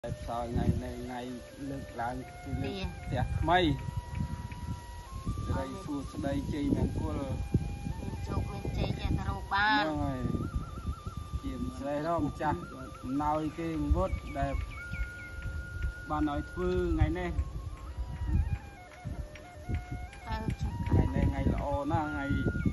Sau ngày lực làm tiệc mây đây suốt đây chơi mèn cua chụp mình chơi chè tàu ba rồi kiểm đây đó chặt nói cái vót đẹp bà nói thư ngày nay ngày lọ na ngày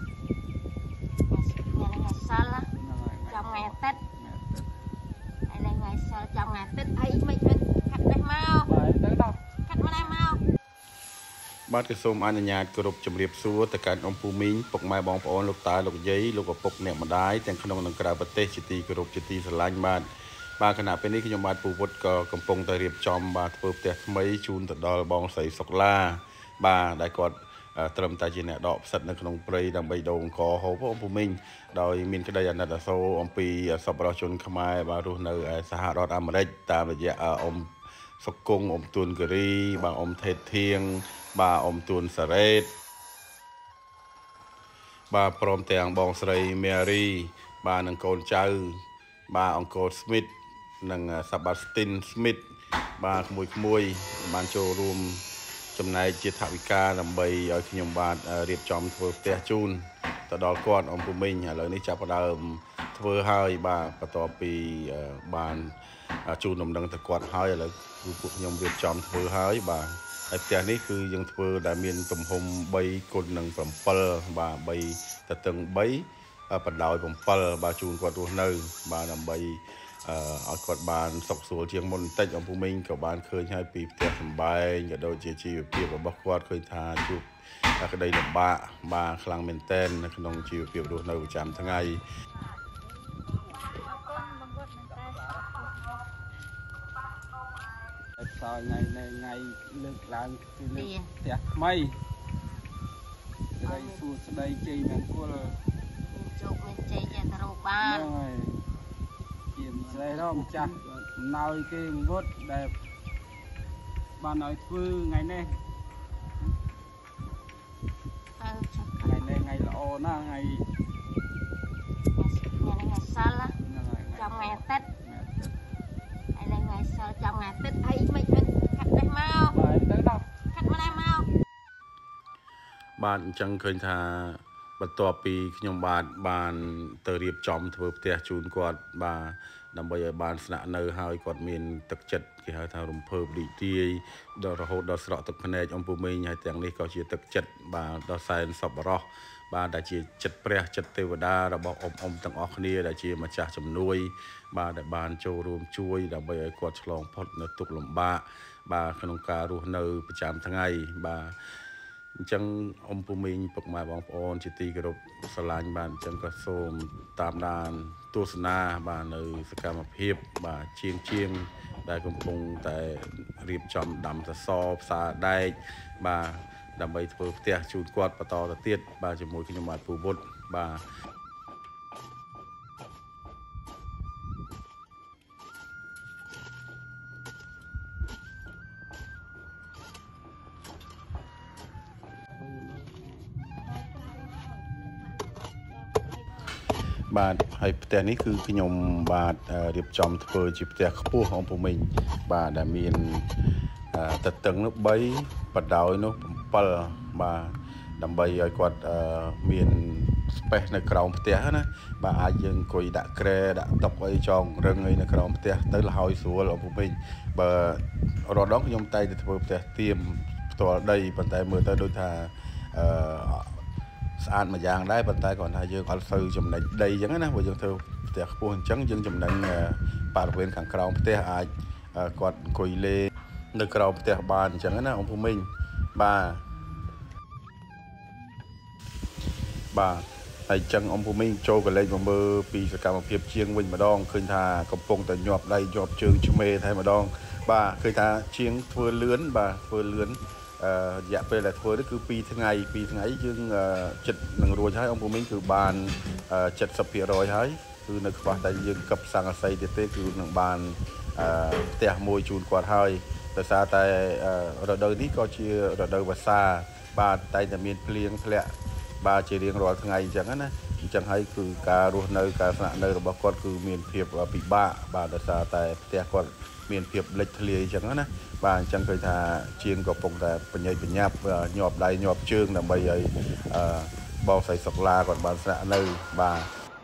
sau á trong ngày Tết ngày sau trong ngày Tết ấy mấy khách đây mau khách bên đây mau បាទគឺសូមអនុញ្ញាតគោរពជម្រាបសួរទៅកាន់អង្គពូមីងពុកម៉ែបងប្អូនលោកតាលោកយាយលោកឪពុកអ្នកម្ដាយទាំងក្នុងនិងក្រៅប្រទេសជាទីគោរពជាទីស្រឡាញ់បាទគណៈពេលនេះខ្ញុំបាទពូវុតក៏កំពុងតែរៀបចំបាទធ្វើផ្ទះថ្មីជូនទៅដល់បងស្រីសុកឡាបាទដែលគាត់ត្រឹមតែជាអ្នកដកផ្សិតនៅក្នុងព្រៃដើម្បីដូរអង្គហូបអង្គពូមីងដោយមានក្តីអាណិតអាសូរអំពីសប្បុរសជនខ្មែរបាទរស់នៅឯសហរដ្ឋអាមេរិកតាមរយៈអ៊ំសុគង្គអ៊ំទួនគិរីបាទអ៊ំថេតធៀងបាទអ៊ំទួនសារ៉េតបាទព្រមទាំងបងស្រីមេរីបាទនិងកូនចៅបាទអង្គលស្មីតនិងសាបាស្ទីនស្មីតបាទក្មួយបានចូលរួមចំណែកជាថវិកាដើម្បីឲ្យខ្ញុំបាទរៀបចំធ្វើផ្ទះជូនទៅដល់គាត់អង្គពូមីងឥឡូវនេះចាប់ផ្ដើមធ្វើហើយបាទបន្ទាប់ពីបានជូនដំណឹងទៅគាត់ហើយឥឡូវគឺពួកខ្ញុំរៀបចំធ្វើហើយបាទហើយផ្ទះនេះគឺយើងធ្វើដែលមានទំហំ3គុណនឹង7បាទ3តឹង3បណ្ដោយ7បាទជូនគាត់រស់នៅបាទដើម្បីឲ្យគាត់បានសុខស្រួលជាងមុនបន្តិចអំពូមីងក៏បានឃើញហើយពីផ្ទះសម្បែងក៏ដូចជាជីវភាពរបស់គាត់ឃើញថាជួបក្តីលំបាកបាទខ្លាំងមែនទែននៅក្នុងជីវភាពរស់នៅប្រចាំថ្ងៃ sau ngày lực làm tiệc mây đây suốt đây chơi mèn cua chụp mình chơi chè tàu ba rồi kiểm đây đó chặt nói cái vót đẹp bà nói thư ngày nay ngày lọ na ngày sau á trong ngày Tết ngày sau trong ngày Tết ấy mấy khách đây mau khách bên đây mau បាទអញ្ចឹងឃើញថាបន្ទាប់ពីខ្ញុំបានទៅរៀបចំធ្វើផ្ទះជូនគាត់បាទដើម្បីឲ្យបានស្នាក់នៅហើយគាត់មានទឹកចិត្តគេហៅថារំភើបរីករាយដល់រហូតដល់ស្រក់ទឹកភ្នែកអំពូមីងហើយទាំងនេះក៏ជាទឹកចិត្តបាទដល់សែនសប្បុរសបាទដែលជាចិត្តព្រះចិត្តទេវតារបស់អ៊ំទាំងអស់គ្នាដែលជាម្ចាស់ជំនួយបាទដែលបានចូលរួមជួយដើម្បីឲ្យគាត់ឆ្លងផុតនៅទុក្ខលំបាកបាទក្នុងការរស់នៅប្រចាំថ្ងៃបាទអញ្ចឹងអ៊ំពូមីងពុកម៉ែបងប្អូនជាទីគោរពស្រឡាញ់បាទអញ្ចឹងក៏សូមតាមដានទស្សនាបាទនៅសកម្មភាពបាទជាងដែលកំពុងតែរៀបចំដាំសសរផ្សារដែកបាទដើម្បីធ្វើផ្ទះជូនគាត់បន្តទៅទៀតបាទជាមួយខ្ញុំបាទពូវុតបាទបាទហើយផ្ទះនេះគឺខ្ញុំបាទរៀបចំធ្វើជាផ្ទះខ្ពស់អំពូមីងបាទដែលមានតឹងនោះ3បណ្ដោយនោះ7បាទដើម្បីឲ្យគាត់មាន space នៅក្រោមផ្ទះណាបាទអាចយើងអង្គុយដាក់ក្រែដាក់តុអីចងរឹងអីនៅក្រោមផ្ទះទៅលហើយស្រួលអំពូមីងបើរដងខ្ញុំតែទៅធ្វើផ្ទះទៀមផ្ទាល់ដីប៉ុន្តែមើលទៅដូចថាស្អាតមួយយ៉ាងដែរប៉ុន្តែគាត់ថាយើងអត់សូវចំណេញដីអញ្ចឹងណាព្រោះយើងធ្វើផ្ទះខ្ពស់អញ្ចឹងយើងចំណេញបរិវេណខាងក្រោមផ្ទះអាចគាត់អង្គុយលេងនៅក្រោមផ្ទះបានអញ្ចឹងណាអង្គភូមិញបាទហើយអញ្ចឹងអង្គភូមិញចូលកលេចមកមើលពីសកម្មភាពជាងវិញម្ដងឃើញថាកំពុងតែញាប់ដៃញាប់ជើងឆ្មេតែម្ដងបាទឃើញថាជាងធ្វើលឿនបាទធ្វើលឿនរយៈពេលដែលធ្វើនេះគឺ2ថ្ងៃយើងចិត្តនឹងរួចហើយអង្គពូមីងគឺបាន 70% ហើយគឺនៅខ្វះតែយើងកឹបសង្កសីទៀតទេគឺនឹងបានផ្ទះមួយជូនគាត់ហើយដោយសារតែរដូវនេះក៏ជារដូវវស្សាបាទតែតែមានភ្លៀងធ្លាក់បាទជារៀងរាល់ថ្ងៃអញ្ចឹងណាអចឹងហើយគឺការរស់នៅការស្នាក់នៅរបស់គាត់គឺមានភាពពិបាកបាទដោយសារតែផ្ទះគាត់មានភាពលិចធ្លាយអញ្ចឹងណាបាទអញ្ចឹងឃើញថាជាងក៏កំពុងតែបញ្ញាបញ្ញាប់ញាប់ដៃញាប់ជើងដើម្បីឲ្យបងស្រីសុកឡាគាត់បានស្នាក់នៅបាទ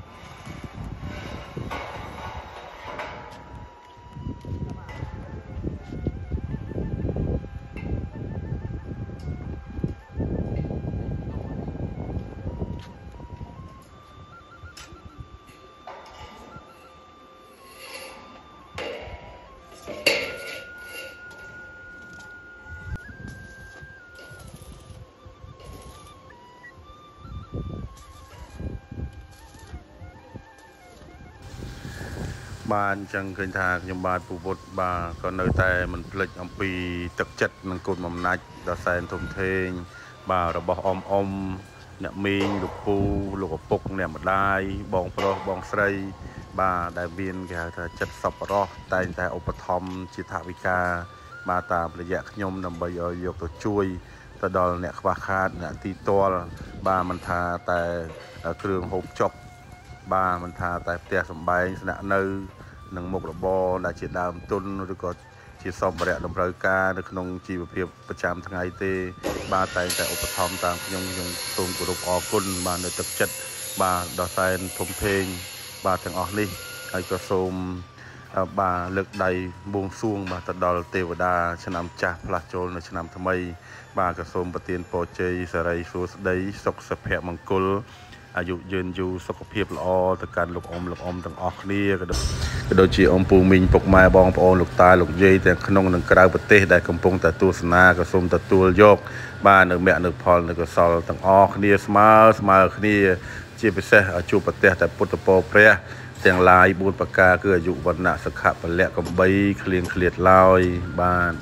បានអញ្ចឹងឃើញថាខ្ញុំបាទពូវុតបាទក៏នៅតែមិនភ្លេចអំពីទឹកចិត្តនិងគុណបំណាច់ដ៏សែនធំធេងបាទរបស់អ៊ំអ្នកមីងលោកពូលោកឪពុកអ្នកម្ដាយបងប្រុសបងស្រីបាទដែលមានគេហៅថាចិត្តសប្បុរសតែងតែឧបត្ថម្ភជាថវិកាបាទតាមរយៈខ្ញុំដើម្បីឲ្យយកទៅជួយទៅដល់អ្នកខ្វះខាតអ្នកទីទាល់បាទមិនថាតែគ្រឿងហូបចុកបាទមិនថាតែផ្ទះសម្បែងស្នាក់នៅនឹងមុខរបរដែលជាដើមទុនឬក៏ជាសម្ភារៈតម្រូវការនៅក្នុងជីវភាពប្រចាំថ្ងៃទេបាទតែងតែឧបត្ថម្ភតាមខ្ញុំសូមគោរពអរគុណបាទនៅទឹកចិត្តបាទដ៏សែនធំធេងបាទទាំងអស់នេះហើយក៏សូមបាទលើកដៃបួងសួងបាទទៅដល់ទេវតាឆ្នាំចាស់ផ្លាស់ចូលនៅឆ្នាំថ្មីបាទក៏សូមប្រទានពរជ័យសិរីសួស្តីសុខសុភមង្គលអាយុយឺនយូរសុខភាពល្អទៅកាន់លោកអ៊ំទាំងអស់គ្នាក៏ដូចជាអ៊ំពូមីងពុកម៉ែបងប្អូនលោកតាលោកយាយទាំងក្នុងនិងក្រៅប្រទេសដែលកំពុងតែទស្សនាក៏សូមទទួលយកបាទនៅមគ្គនៅផលនៅកុសលទាំងអស់គ្នាស្មើគ្នាជាពិសេសជួបប្រទេសតែពុទ្ធពរព្រះទាំងឡាយ4ប្រការគឺអាយុវណ្ណៈសុខៈពលៈកំបីគ្លៀងឃ្លាតឡើយបាទ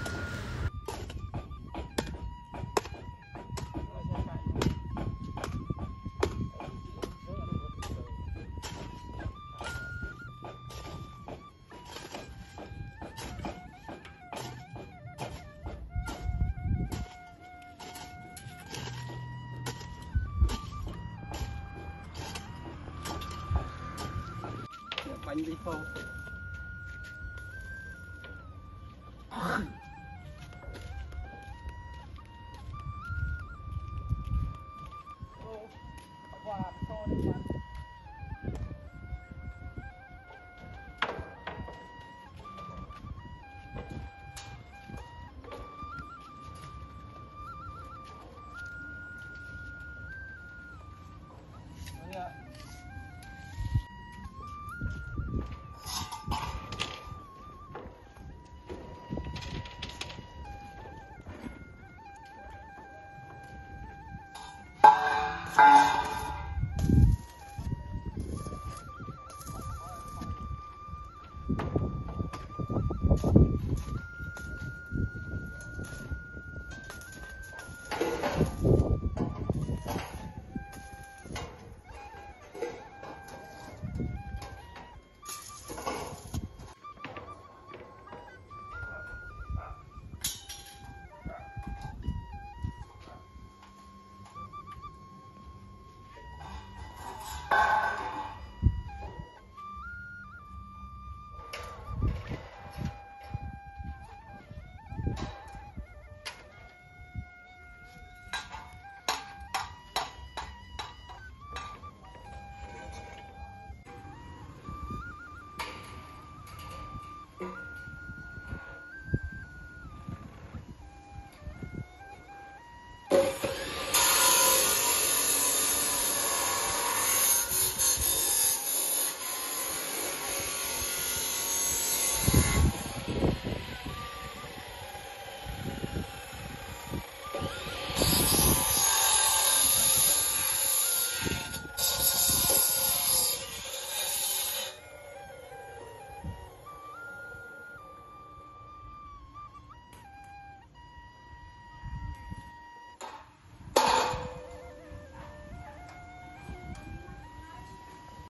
បាញ់ពីផង